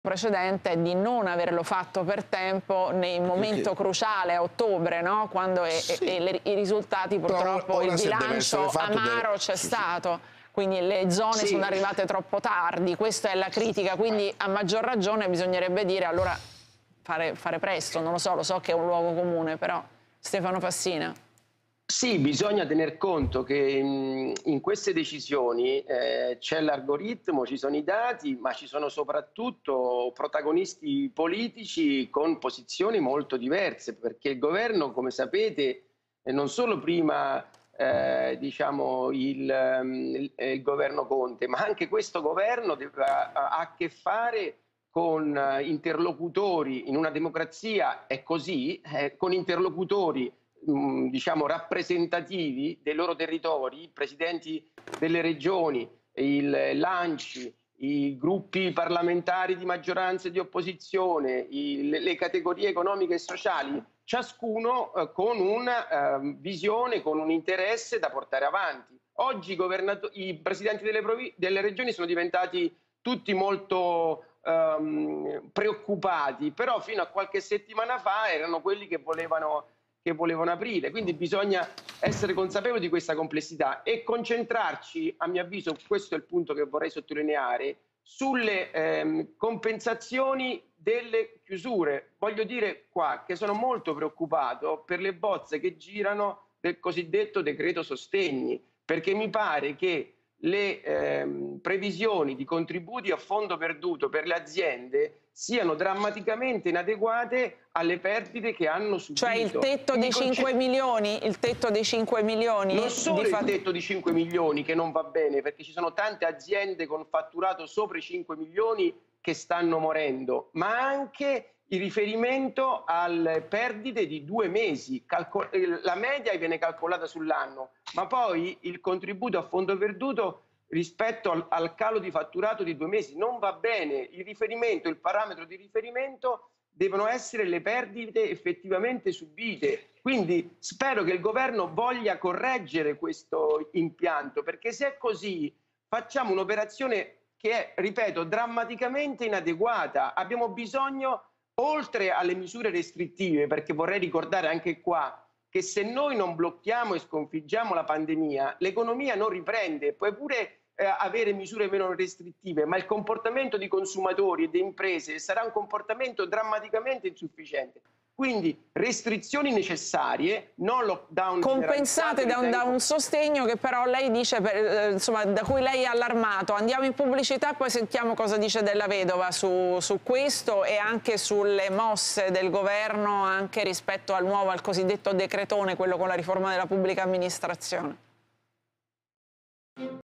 precedente di non averlo fatto per tempo nel momento cruciale a ottobre, no? Quando i risultati purtroppo, ora il bilancio amaro c'è stato, quindi le zone sono arrivate troppo tardi, questa è la critica, quindi a maggior ragione bisognerebbe dire allora fare presto, non lo so che è un luogo comune, però Stefano Fassina. Sì, bisogna tener conto che in queste decisioni c'è l'algoritmo, ci sono i dati, ma ci sono soprattutto protagonisti politici con posizioni molto diverse, perché il governo, come sapete, non solo prima diciamo il governo Conte, ma anche questo governo ha a che fare con interlocutori, in una democrazia è così, con interlocutori diciamo rappresentativi dei loro territori, i presidenti delle regioni, l'ANCI, i gruppi parlamentari di maggioranza e di opposizione, le categorie economiche e sociali, ciascuno con una visione, con un interesse da portare avanti. Oggi i presidenti delle regioni sono diventati tutti molto preoccupati, però fino a qualche settimana fa erano quelli che volevano aprire, quindi bisogna essere consapevoli di questa complessità e concentrarci, a mio avviso, questo è il punto che vorrei sottolineare, sulle compensazioni delle chiusure. Voglio dire qua che sono molto preoccupato per le bozze che girano del cosiddetto decreto sostegni, perché mi pare che le previsioni di contributi a fondo perduto per le aziende siano drammaticamente inadeguate alle perdite che hanno subito. Cioè il tetto dei 5 milioni? Il tetto dei 5 milioni? Non solo il tetto di 5 milioni che non va bene, perché ci sono tante aziende con fatturato sopra i 5 milioni che stanno morendo, ma anche il riferimento alle perdite di 2 mesi. La media viene calcolata sull'anno, ma poi il contributo a fondo perduto rispetto al calo di fatturato di 2 mesi non va bene. Il parametro di riferimento devono essere le perdite effettivamente subite. Quindi spero che il governo voglia correggere questo impianto, perché se è così facciamo un'operazione che è, ripeto, drammaticamente inadeguata. Abbiamo bisogno, oltre alle misure restrittive, perché vorrei ricordare anche qua che se noi non blocchiamo e sconfiggiamo la pandemia, l'economia non riprende. Puoi pure avere misure meno restrittive, ma il comportamento di consumatori e di imprese sarà un comportamento drammaticamente insufficiente. Quindi restrizioni necessarie, non lockdown compensate da un sostegno che però lei dice, insomma, da cui lei è allarmato. Andiamo in pubblicità, poi sentiamo cosa dice Della Vedova su questo e anche sulle mosse del governo anche rispetto al cosiddetto decretone, quello con la riforma della pubblica amministrazione.